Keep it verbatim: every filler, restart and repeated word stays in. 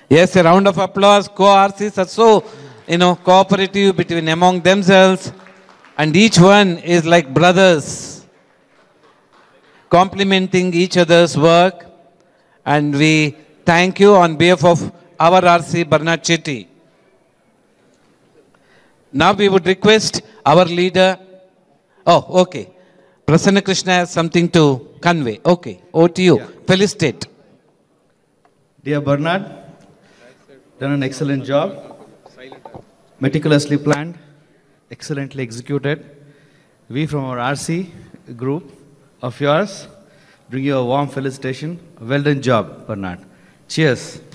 Yes, a round of applause. Co-R Cs are so, you know, cooperative between among themselves, and each one is like brothers, complementing each other's work. And we thank you on behalf of our R C, Bernard Chetty. Now we would request our leader. Oh, okay. Prasanna Krishna has something to convey. Okay, over to you. Yeah. Felicitate. Dear Bernard, done an excellent job. Meticulously planned, excellently executed. We from our R C group of yours bring you a warm felicitation. Well done job, Bernard. Cheers.